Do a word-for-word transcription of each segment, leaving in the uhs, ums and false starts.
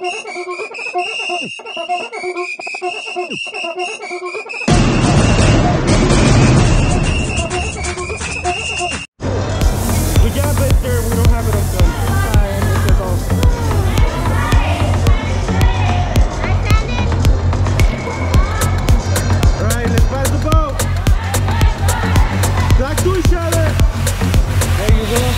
job, Victor. We don't have it on film. Sorry, Mister Gold. All right, let's pass the boat. Talk to each other. There you go.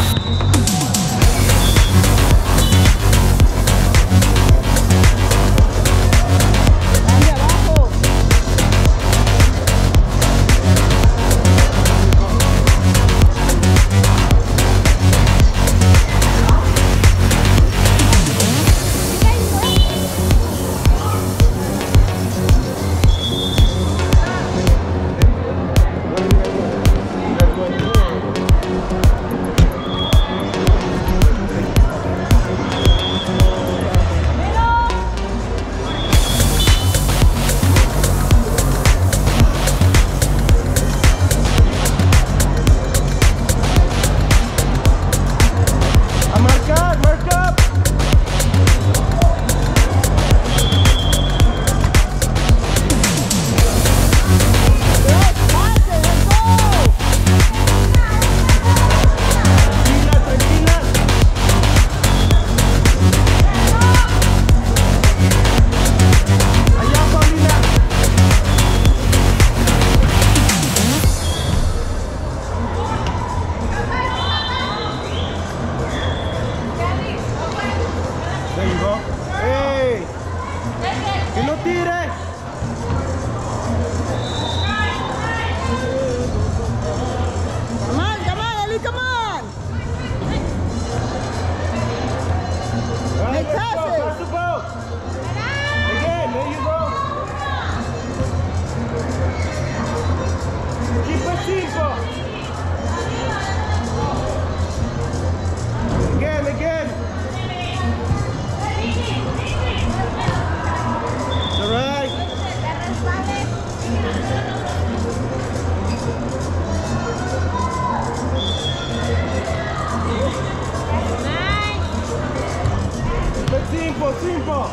Simple.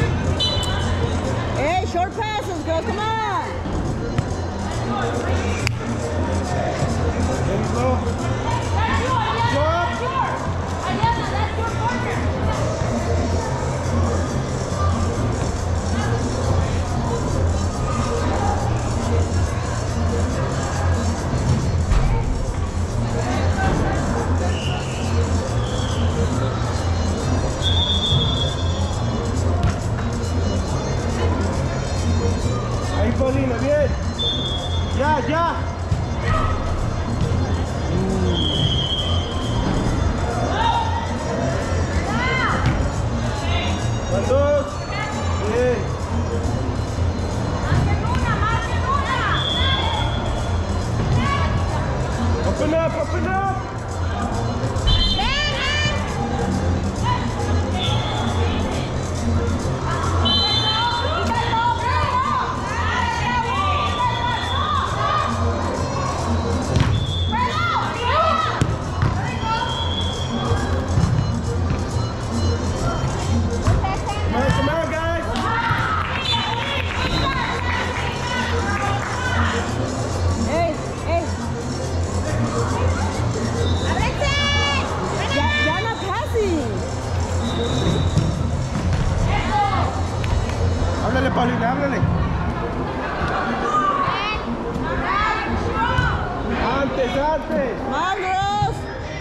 Hey, short passes, girls, come on. There you go. That's yours. Ayana, that's your corner. Paulina, bien. Ya, ya. Van dos. Bien. Open up, open up. Háblale, Paulina, háblale. Antes, antes. ¡Magros!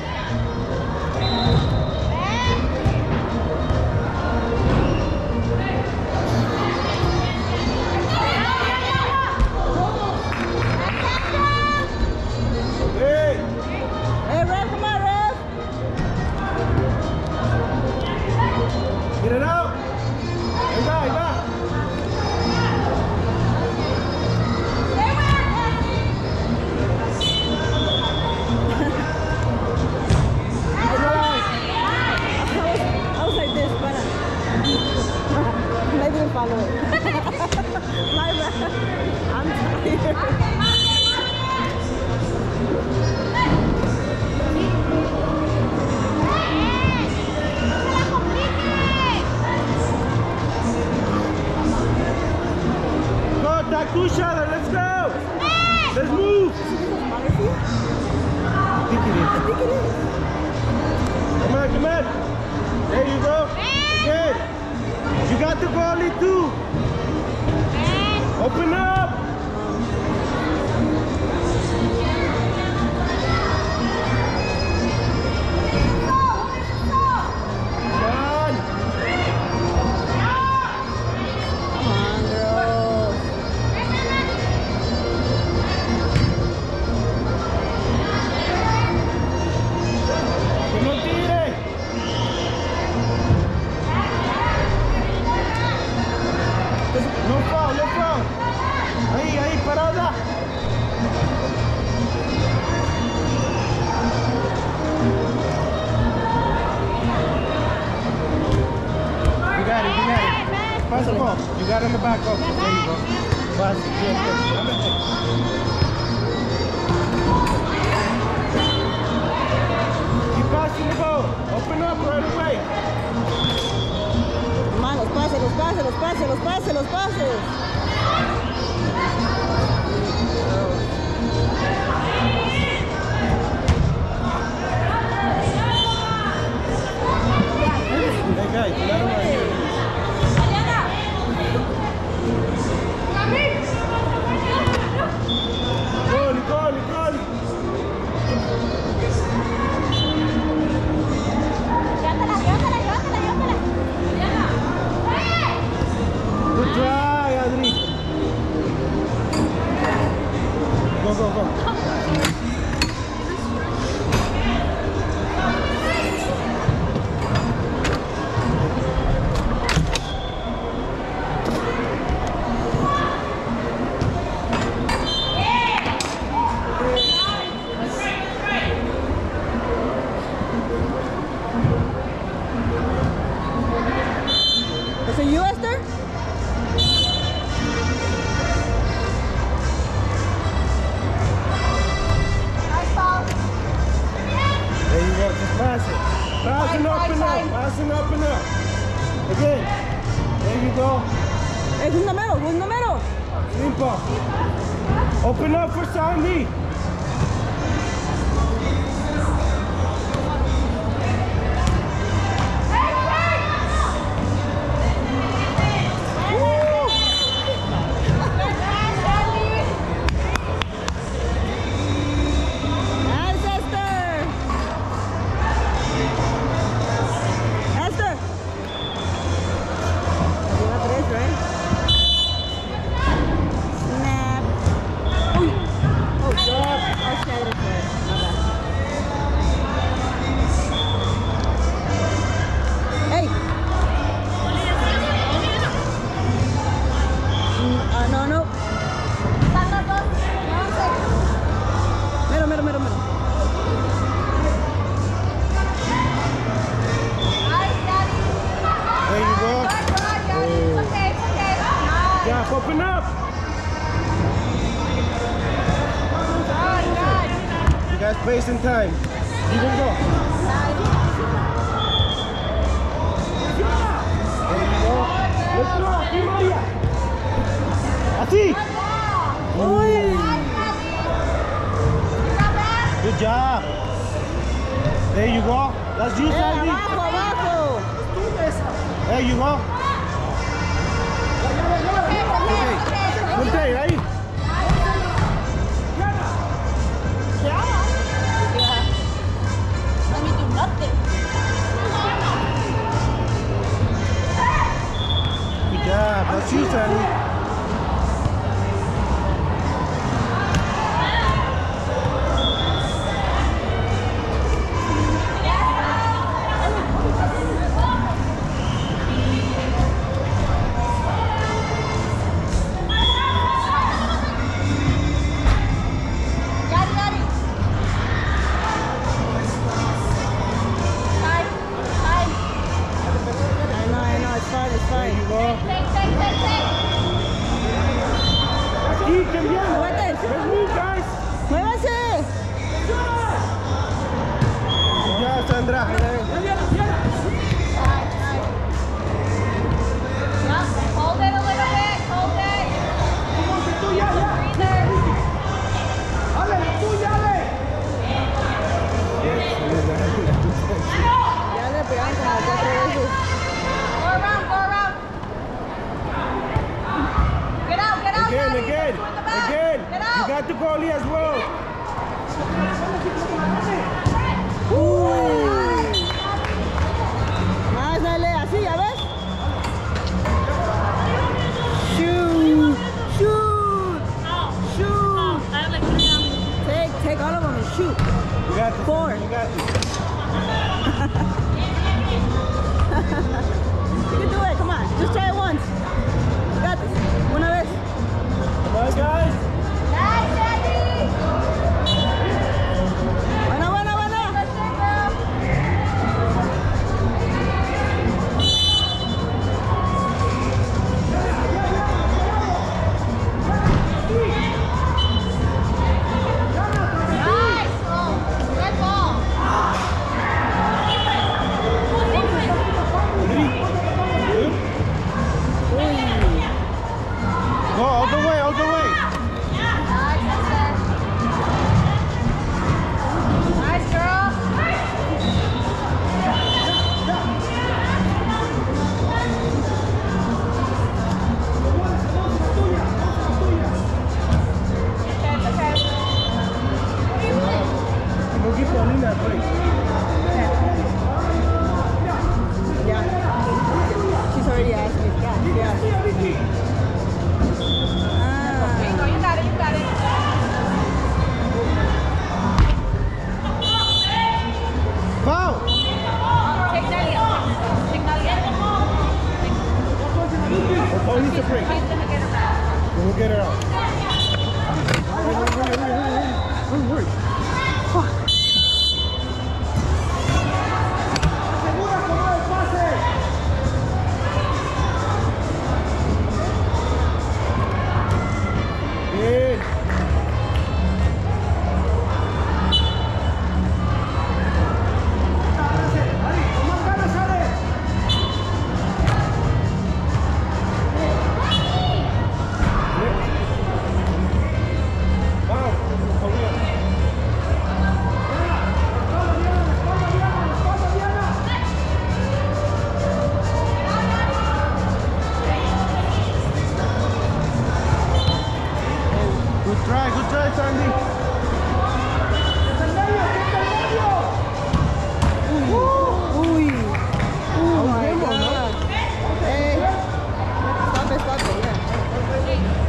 Hey. Hey, ref, come on, ref. Get it out. Ahí va, ahí va. Follow it. My bad. I'm tired. to each other. Let's go. Let's move. Is it smaller for you? I think it is. I think it is. Come on, come on. There you go. Again. You got the goalie too. Open up. No foul, no foul. Ahí, ahí, parada. You got it, you got it. Pass the ball. You got it on the back up. There you go. Pass it. Yes, yes. Keep passing the ball. Open up right away. Man, los pases, los pases, los pases, los pases, los pases. Hey guys, let him right here. Goalie, goalie, goalie. Good try, Adri. Go, go, go. Is it you, Esther? There you go, just pass it. Pass and up and up, pass and up and up. Again. There you go. Es un número, un número. Simple. Open up for Sandy. Nice, Esther. Esther. Arriba tres, right? Snap. Uy. Oh, God. Oh, shit, it's right. My bad. Hey. Mm, uh, no, no. Mero, mero, mero, mero. There you go. Yeah, open up. You guys space and time. You can go. There you go. Let's go. Aquí, María. Así. Uy. Good job. There you go. That's you, Eh, Sandy. abajo, abajo. There you go. Okay. Ponte ahí. Good job. That's you, Sandy. I know, I know, it's fine, it's There fine. you go. Aquí, cambiando. Muévete. Let's move, guys. ¡Muévanse! Good job, Sandra. Hold it a little bit, hold it. Vicky. Ah. There you go, you got it, you got it. Foul. Take Nadia. Take Nadia. Oh, needs to break. He's gonna get her back. We'll get her out. Hurry, hurry, hurry, hurry, hurry, hurry. Fuck. Good try, good try, Sandy. Uy. Oh my God. Hey. Stop it, stop it, yeah.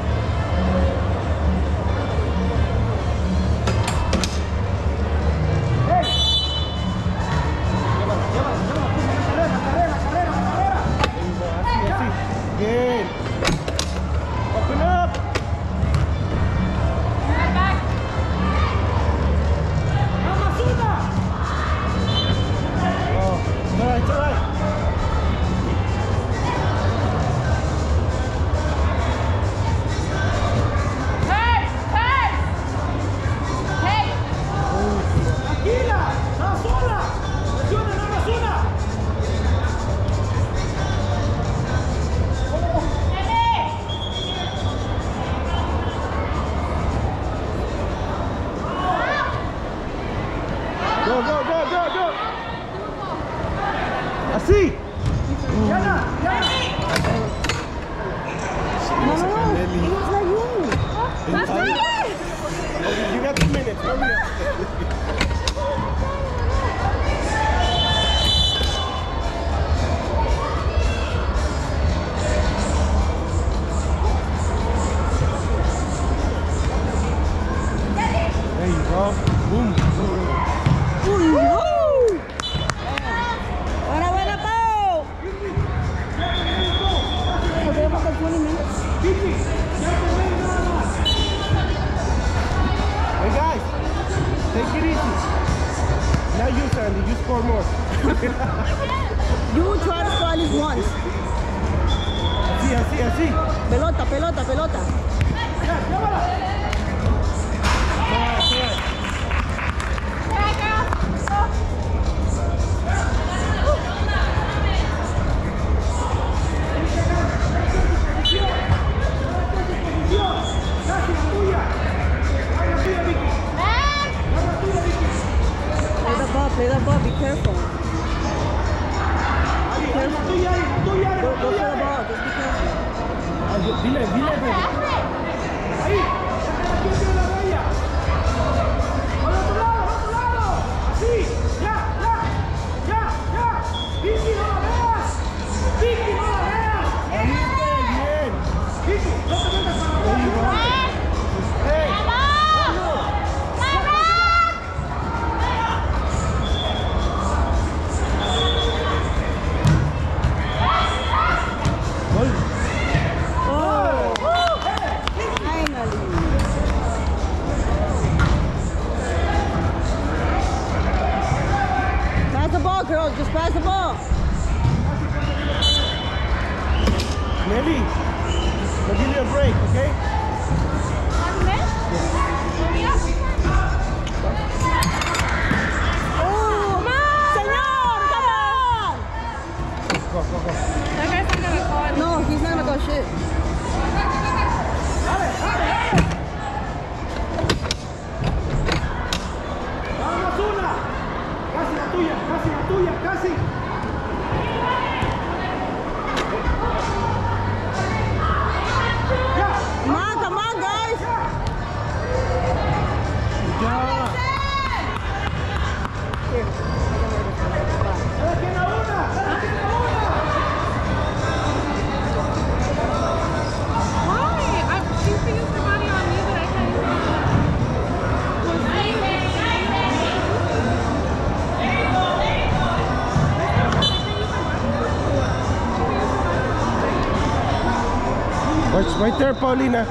Good. Open up. Oh, all right, all right. Hey! Hey! Hey! Tranquila, está sola. Presiona, no la sola. Go, go, go, go, go. Así. Yana, Yana. No, no, no. It was like you. That's not it! Okay, you got two minutes. Hurry up. There you go. Boom. Uy, no. Buena, buena, Pau. Podemos hacer twenty minutes. Hey guys, take it easy. Now you, Sandy, you score more. You try to score at least once. Así, así, así. Pelota, pelota, pelota. Ya, llévala. All right, all right. Hey, girl! Go! Play the ball, play the ball, be careful. Be careful. Go, go for the ball, just be careful. Dile, dile, dile. Ahí. Sácala la raya. Al otro lado, al otro lado. Así. Ya, ya. Ya, ya. Vicky, no la veas. Vicky, no la veas. Bien, bien. Vicky, no te metas para abajo. Hey. Oh, finally. Pass the ball, girl. Just pass the ball. Nelly, I'll give you a break, okay? Oh, señor, come Go, go, go. That guy's not gonna call on. No, he's not gonna go shit. Vamos una. Casi la tuya, casi la tuya, casi. Ya. Come on, come on, guys. Ya. Here. Cada quien a una, cada quien a una. Watch right there, Paulina.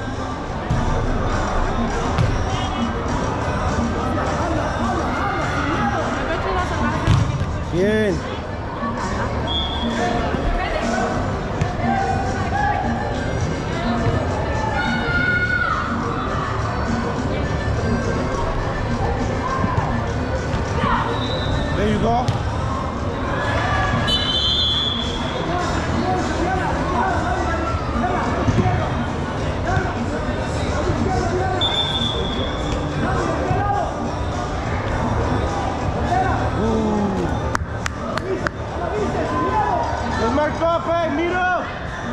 Bien. There you go. Marco, hey, miro.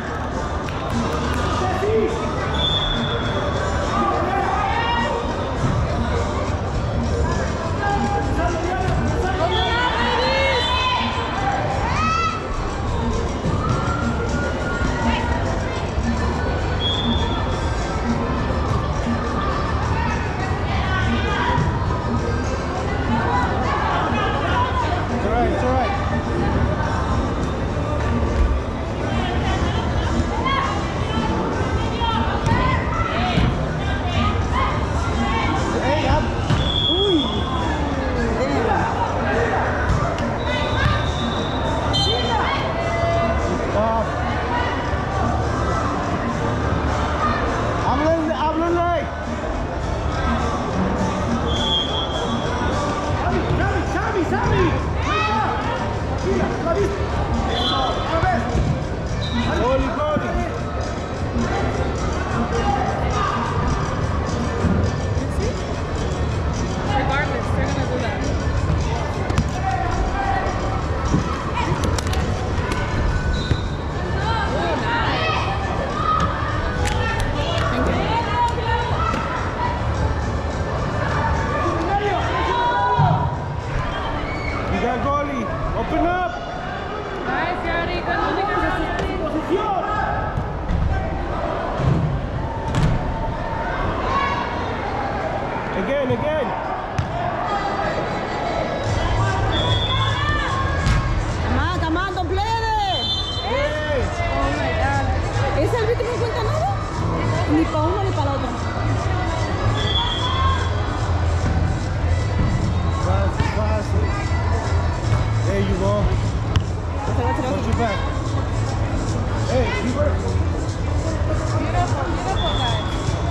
It's all right, it's all right. Open up! Nice, Yari. Good Posición. Again, again. Come on, come on, don't play it. Hey. Oh my God. ¿Ese árbitro no cuenta nada? Ni para uno ni para el otro. Fácil, fácil. There you go. Watch your back. Hey, you work. Beautiful, beautiful, guys.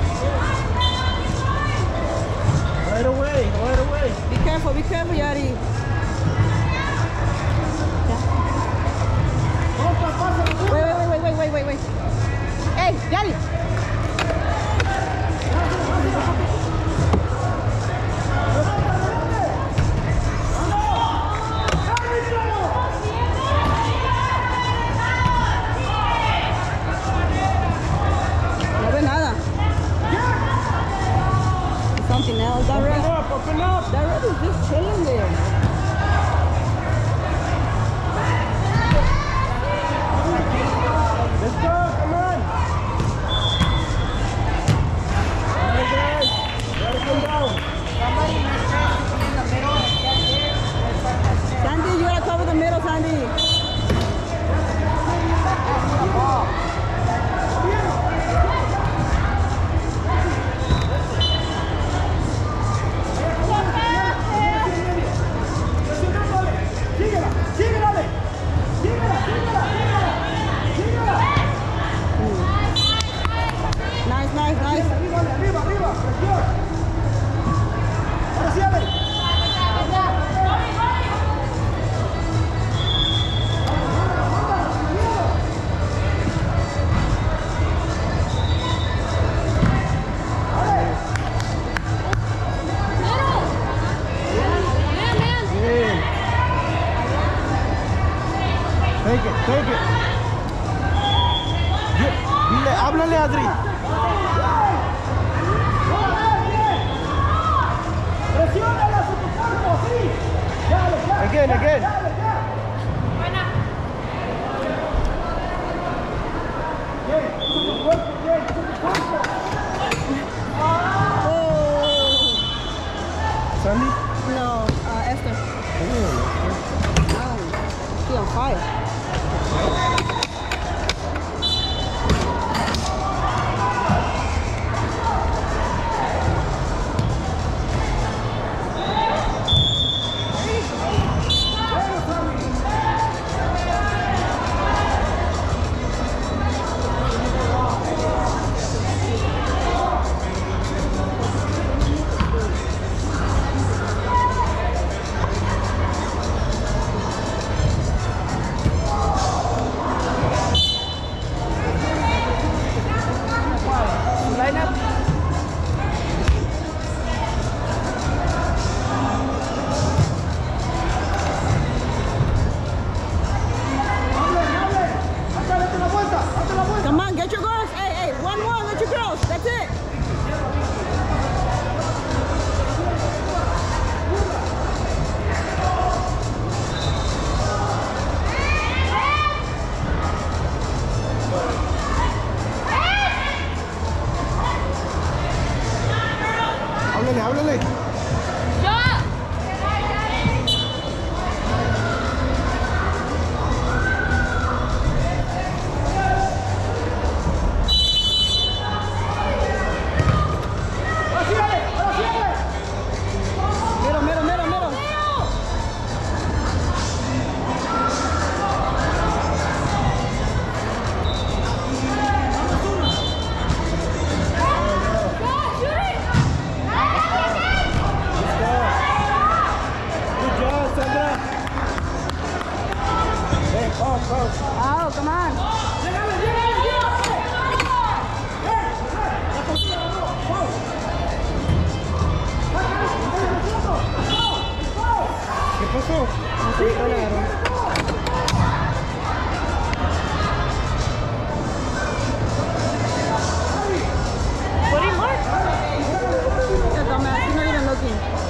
Right away, right away. Be careful, be careful, Yari. Wait, wait, wait, wait, wait, wait, wait. Hey, Yari. No ve nada. Something else. That Open ref, up, open up. that ref is just chilling there. Let's go, come on. All right, guys. Gotta come down. Sandy, you gotta cover the middle, Sandy. Nice, nice, nice. Arriba, arriba, arriba. Presión. Ahora sí, Ale. Bien. Take it, take it. Dile, háblale, Adri. Presiónala su cuerpo, sí. Dale, ya. Again, again. Dale, ya. Buena. Bien, usa tu cuerpo, bien, usa tu cuerpo. Oh. Sandy? No, uh, Esther. Oh, Oh, she on fire. háblale. Mero, mero, mero, mero. Good job, Sandra. Hey, oh, oh. Oh, come on. Llegale, llegale, llegale. ¡Eh! La cocina, no, ¡wow! ¿Qué pasó? No sé, ¿cuál agarró? What do you want? Yeah, dumbass, you're not even looking.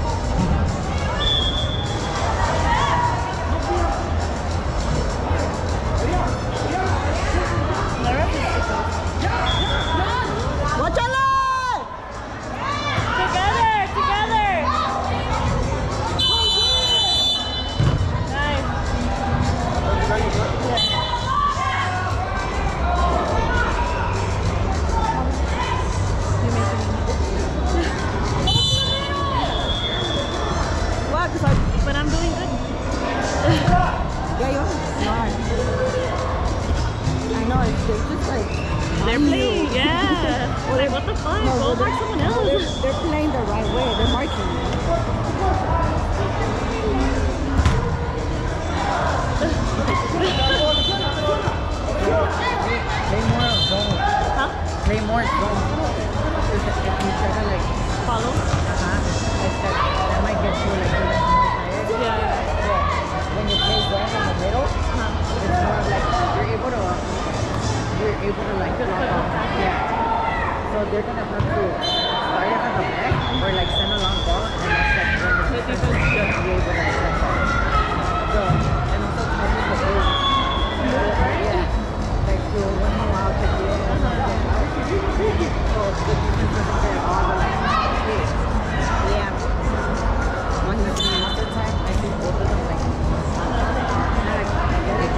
¡Guáchale! Together, together. Nice. What? 'Cause I- But I'm doing good. Yeah, you are. You are. I know, it's they're just like... They're playing, yeah. Like, what the fuck? No, Go but mark someone they're, else. they're, they're playing the right way. They're marking. Play more of zone. Huh? Play more zone. If you try to like, Follow? uh-huh, like that, that might get you like a little more tired. Yeah, yeah. So when you play zone in the middle, it's more of like you're able to, you're able to like, Just lock put it off. back. Yeah. So they're gonna have to start it on the back or like send a long ball and that's like when the Maybe defense go- should be able to like catch up. So and also timing the ball. Yeah. Like to when you out to the end and then out. So the defense doesn't get all the like hits. Yeah. One of the most of the time I think both of them like like I get it.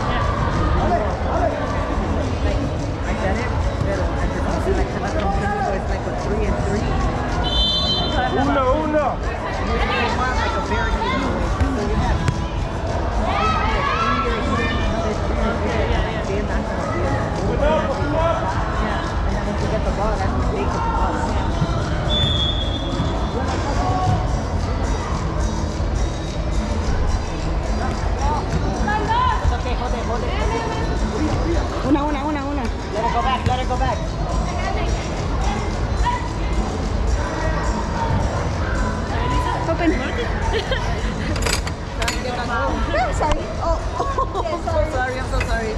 Like I get it, but I just feel like kind of something so it's like a three and three. Uno, uno. You can mark like a very easy way. So you have like three here, here, another three here. Then that's gonna be it. Open up, open up. Yeah. And then once you get the ball, that's when they take the ball. It's okay, hold it, hold it. Una, una, una, una. Let it go back, let it go back. Open. I'm sorry. Oh, oh. I'm so sorry, I'm so sorry.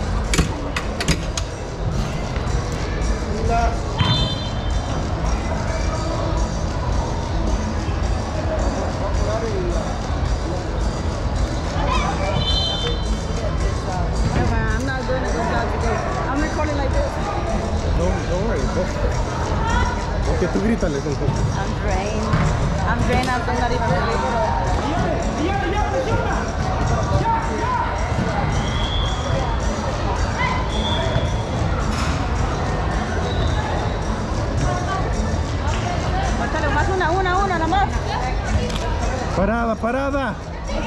Never, I'm not doing a good job because I'm recording like this. Don't, don't worry, go for it. Ok, tú grítales entonces. I'm drained. I'm drained. I'm not even able to. ¡Ya, ya, presiona! ¡Ya, ya! Guáchale, más una, una, una, nada más. Parada, parada.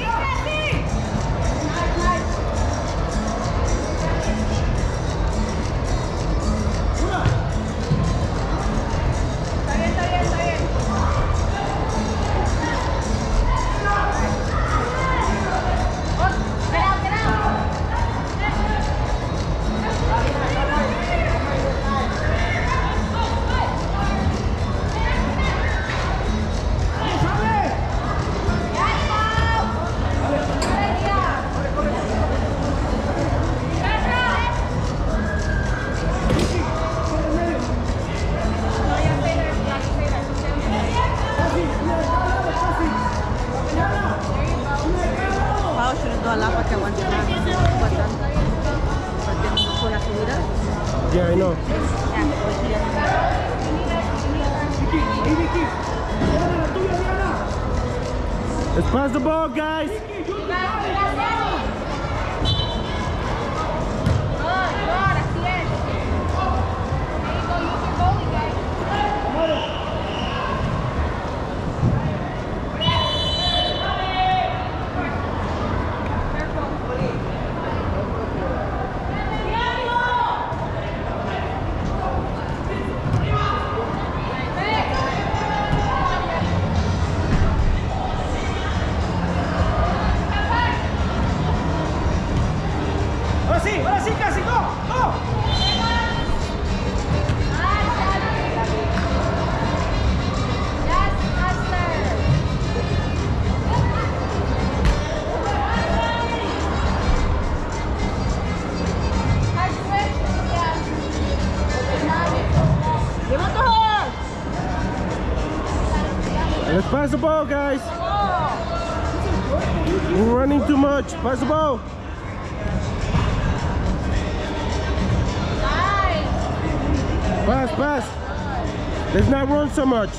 Pau subiendo al agua que aguante más. Aguantando. Porque con la subida. Yeah, I know. Ya, pues ya. Vicky, ahí, Vicky. Diana, la tuya, Diana. Let's pass the ball, guys. Ahora sí, ahora sí, casi, go, go. Let's pass the ball, guys. We're running too much. Pass the ball. Pass, pass. Let's not run so much.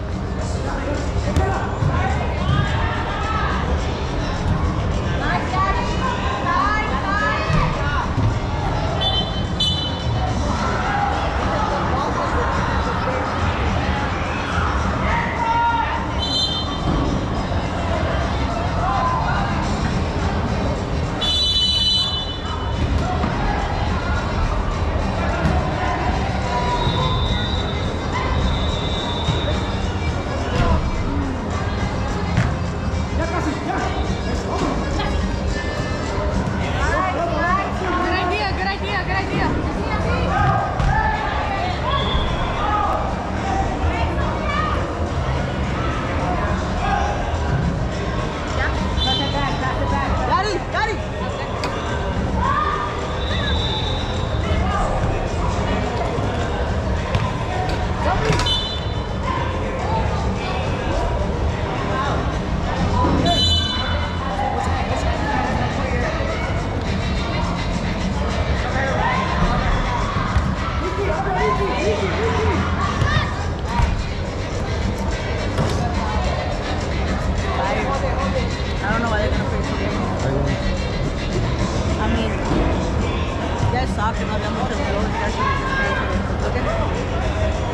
Ya casi, ya. Eso, vamos. Good idea, good idea, good idea. Daddy, daddy. Vicky, habla, Vicky, Vicky, Vicky. I don't know why they're gonna play so game. I mean, you guys suck and había muchos goles. You guys should just play for it. Okay?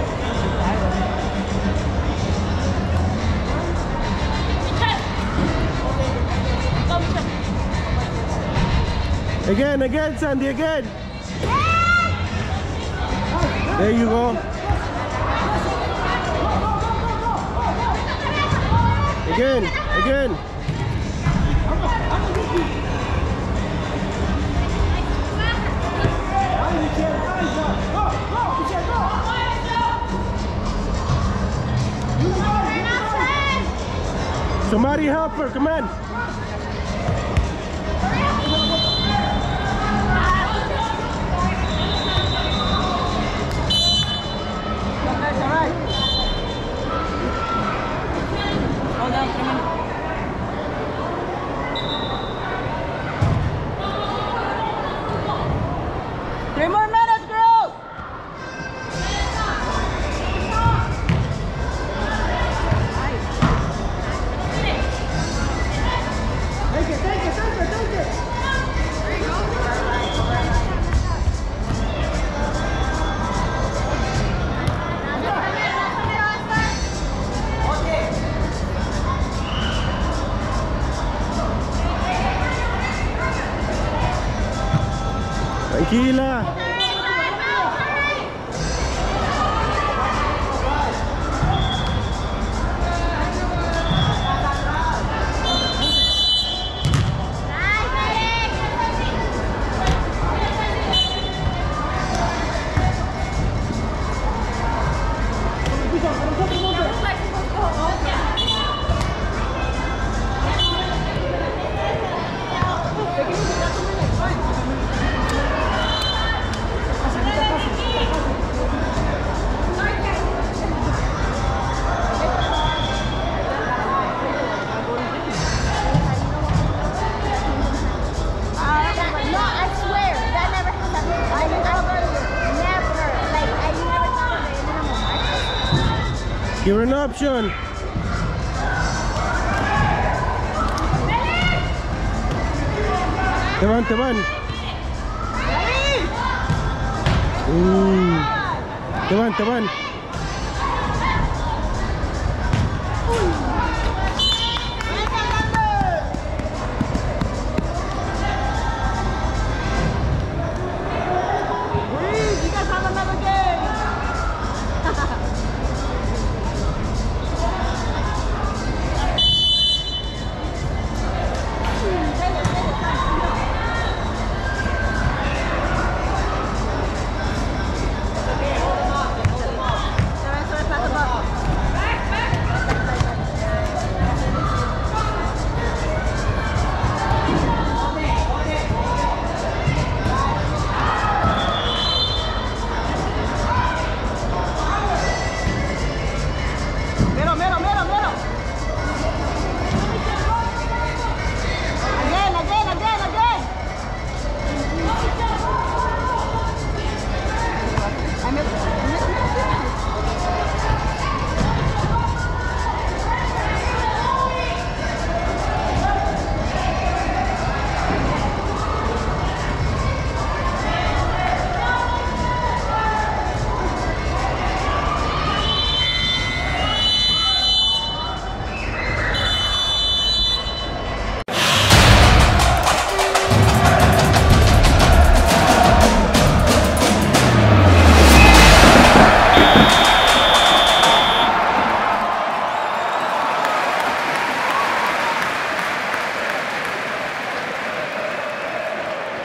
Again, again, Sandy, again. There you go. Again, again. Ay, Michelle, ay, ya. Go, go, Michelle, go. You guys, you guys. Somebody help her, come on. Hold on, three minutes. Three more minutes, girls! Take it, take it, take it, take it. Tranquila. Give her an option. Te van, te van. Uh, te van, te van.